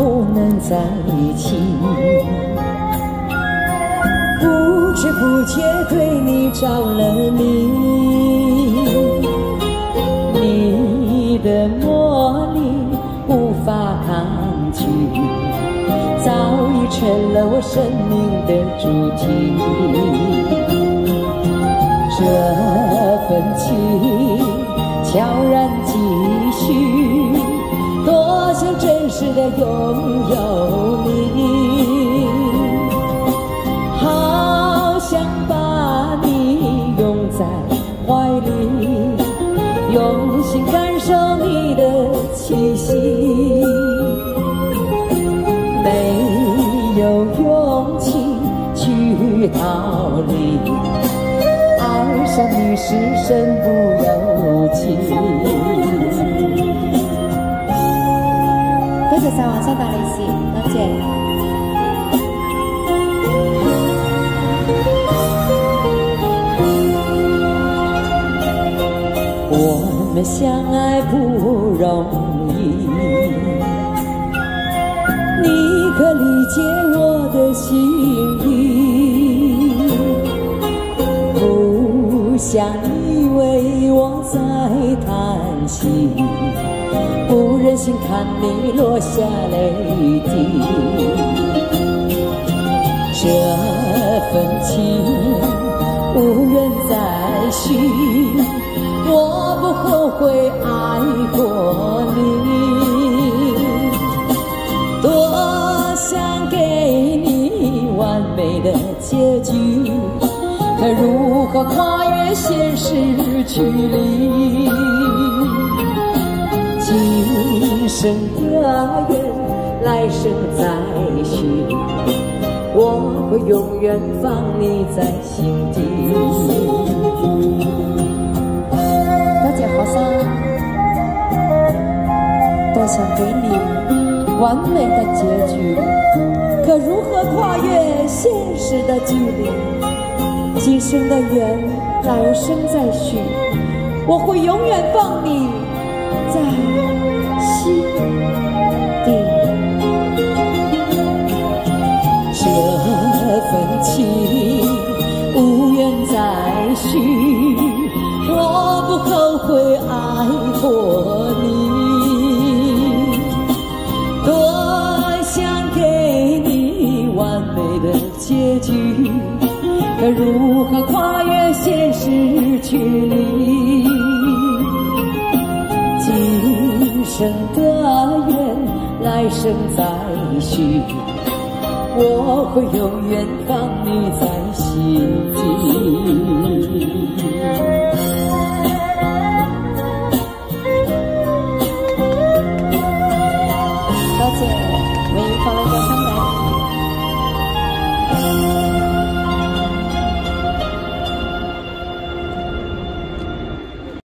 不能在一起。不知不觉对你着了迷，你的魔力无法抗拒，早已成了我生命的主题。这份情悄然继续，多想真实的拥有你，好想把你拥在怀里，用心感受你的气息。没有勇气去逃离，爱上你是身不由己。多謝晒黃生大利是，多謝。我們相愛不容易，你可理解我的心意？不想以為我在嘆息，不忍心看你落下淚滴。這份情無緣再續，我不後悔愛過你，多想給你完美的結局，可如何跨越現實距離？今生的緣，來生再續，我會永遠放你在心底。多謝學生，多想給你完美的結局，可如何跨越現實的距離？今生的緣，來生再續，我會永遠放你在心底。這份情無緣再續，我不後悔愛過你，多想給你完美的結局，可如何跨越現實距離？今生的緣，來生再續，我會永遠放你在心底。